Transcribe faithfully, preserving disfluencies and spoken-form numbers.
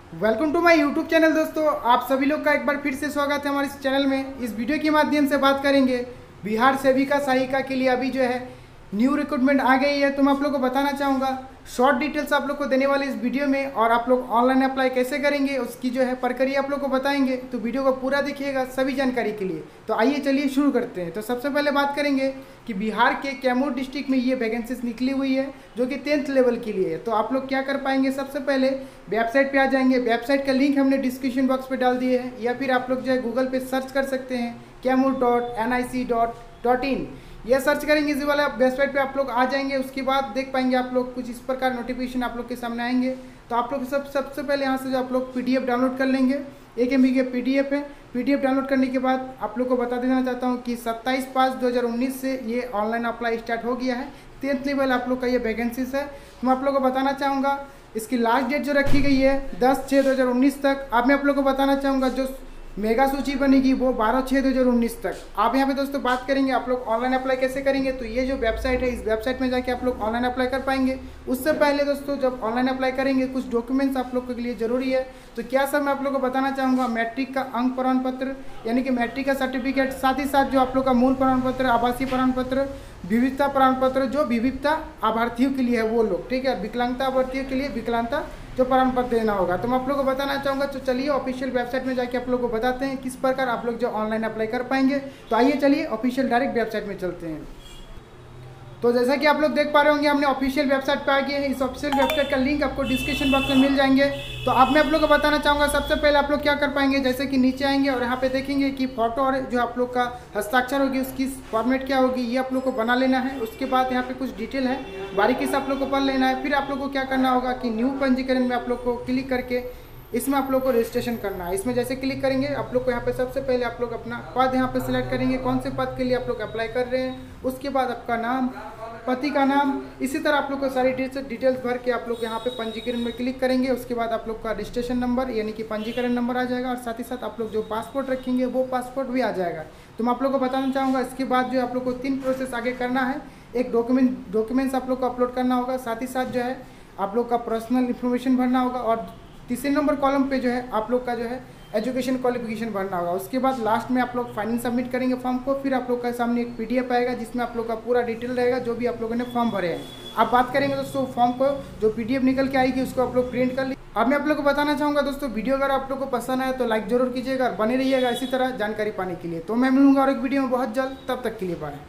Welcome to my YouTube channel. दोस्तों, आप सभी लोग का एक बार फिर से स्वागत है हमारे इस चैनल में। इस वीडियो के माध्यम से बात करेंगे बिहार सेविका सहायिका के लिए अभी जो है न्यू रिक्रूटमेंट आ गई है। तो मैं आप लोग को बताना चाहूँगा शॉर्ट डिटेल्स आप लोग को देने वाले इस वीडियो में, और आप लोग ऑनलाइन अप्लाई कैसे करेंगे उसकी जो है प्रक्रिया आप लोग को बताएंगे। तो वीडियो को पूरा देखिएगा सभी जानकारी के लिए। तो आइए चलिए शुरू करते हैं। तो सबसे पहले बात करेंगे कि बिहार के कैमूर डिस्ट्रिक्ट में ये वैकेंसीज निकली हुई है जो कि टेंथ लेवल के लिए है। तो आप लोग क्या कर पाएंगे, सबसे पहले वेबसाइट पे आ जाएंगे। वेबसाइट का लिंक हमने डिस्क्रिप्शन बॉक्स पे डाल दिए हैं, या फिर आप लोग जो है गूगल पे सर्च कर सकते हैं Kaimur dot N I C dot dot in. यह सर्च करेंगे इसी वाला वेबसाइट पे आप लोग आ जाएंगे। उसके बाद देख पाएंगे आप लोग कुछ इस प्रकार नोटिफिकेशन आप लोग के सामने आएंगे। तो आप लोग सब सबसे पहले यहाँ से जो आप लोग पीडीएफ डाउनलोड कर लेंगे। एक एम बी के पीडीएफ है। पीडीएफ डाउनलोड करने के बाद आप लोग को बता देना चाहता हूँ कि सत्ताईस पाँच दो हज़ार उन्नीस से ये ऑनलाइन अप्लाई स्टार्ट हो गया है। टेंथ लेवल आप लोग का ये वैकेंसीज है। तो मैं आप लोग को बताना चाहूँगा इसकी लास्ट डेट जो रखी गई है दस छः दो हज़ार उन्नीस तक। अब मैं आप लोग को बताना चाहूँगा जो मेगा सूची बनेगी वो बारह छः दो हज़ार उन्नीस तक। आप यहाँ पे दोस्तों बात करेंगे आप लोग ऑनलाइन अप्लाई कैसे करेंगे। तो ये जो वेबसाइट है इस वेबसाइट में जाके आप लोग ऑनलाइन अप्लाई कर पाएंगे। उससे पहले दोस्तों जब ऑनलाइन अप्लाई करेंगे कुछ डॉक्यूमेंट्स आप लोग के लिए ज़रूरी है। तो क्या सब मैं आप लोग को बताना चाहूँगा, मैट्रिक का अंक प्रमाण पत्र यानी कि मैट्रिक का सर्टिफिकेट, साथ ही साथ जो आप लोग का मूल प्रमाण पत्र, आवासीय प्रमाण पत्र, विविधता प्रमाण पत्र जो विविधता आभार्थियों के लिए है वो लोग, ठीक है। विकलांगता आभार्थियों के लिए विकलांगता जो प्रमाण पत्र देना होगा। तो मैं आप लोग को बताना चाहूँगा। तो चलिए ऑफिशियल वेबसाइट में जाके आप लोग को बताते हैं किस प्रकार आप लोग जो ऑनलाइन अप्लाई कर पाएंगे। तो आइए चलिए ऑफिशियल डायरेक्ट वेबसाइट में चलते हैं। तो जैसा कि आप लोग देख पा रहे होंगे हमने ऑफिशियल वेबसाइट पे आ गए हैं। इस ऑफिशियल वेबसाइट का लिंक आपको डिस्क्रिप्शन बॉक्स में मिल जाएंगे। तो अब मैं आप लोग को बताना चाहूँगा सबसे पहले आप लोग क्या कर पाएंगे, जैसे कि नीचे आएंगे और यहाँ पे देखेंगे कि फोटो और जो आप लोग का हस्ताक्षर होगी उसकी फॉर्मेट क्या होगी ये आप लोग को बना लेना है। उसके बाद यहाँ पे कुछ डिटेल है बारीकी से आप लोग को पढ़ लेना है। फिर आप लोग को क्या करना होगा कि न्यू पंजीकरण में आप लोग को क्लिक करके इसमें आप लोग को रजिस्ट्रेशन करना है। इसमें जैसे क्लिक करेंगे आप लोग को यहाँ पे सबसे पहले आप लोग अपना पद यहाँ पे सिलेक्ट करेंगे, कौन से पद के लिए आप लोग अप्लाई कर रहे हैं। उसके बाद आपका नाम, पति का नाम, इसी तरह आप लोग को सारी डिटेल्स भर के आप लोग यहाँ पे पंजीकरण में क्लिक करेंगे। उसके बाद आप लोग का रजिस्ट्रेशन नंबर यानी कि पंजीकरण नंबर आ जाएगा, और साथ ही साथ आप लोग जो पासपोर्ट रखेंगे वो पासपोर्ट भी आ जाएगा। तो मैं आप लोग को बताना चाहूँगा इसके बाद जो आप लोग को तीन प्रोसेस आगे करना है। एक डॉक्यूमेंट डॉक्यूमेंट्स आप लोग को अपलोड करना होगा, साथ ही साथ जो है आप लोग का पर्सनल इन्फॉर्मेशन भरना होगा, और तीसरे नंबर कॉलम पे जो है आप लोग का जो है एजुकेशन क्वालिफिकेशन भरना होगा। उसके बाद लास्ट में आप लोग फाइनल सबमिट करेंगे फॉर्म को। फिर आप लोग का सामने एक पीडीएफ आएगा जिसमें आप लोग का पूरा डिटेल रहेगा जो भी आप लोगों ने फॉर्म भरे हैं। अब बात करेंगे दोस्तों फॉर्म को, जो पीडीएफ निकल के आएगी उसको आप लोग प्रिंट कर लीजिए। अब मैं आप लोग को बताना चाहूँगा दोस्तों वीडियो अगर आप लोग को पसंद आए तो लाइक जरूर कीजिएगा और बने रहिएगा इसी तरह जानकारी पाने के लिए। तो मैं मिलूंगा और एक वीडियो में बहुत जल्द, तब तक के लिए बाय।